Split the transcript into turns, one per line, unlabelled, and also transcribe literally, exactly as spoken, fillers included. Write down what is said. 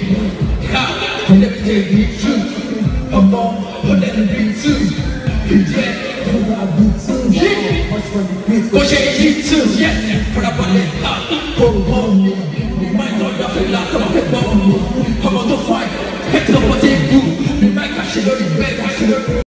Ha, and let me take you too. Come on, put that in beat too. Yeah, put that beat too. Yeah, watch for the beat. Go shake it too. Yes, put up on it. Ha, go on me. You might not have a lot of it. Come on.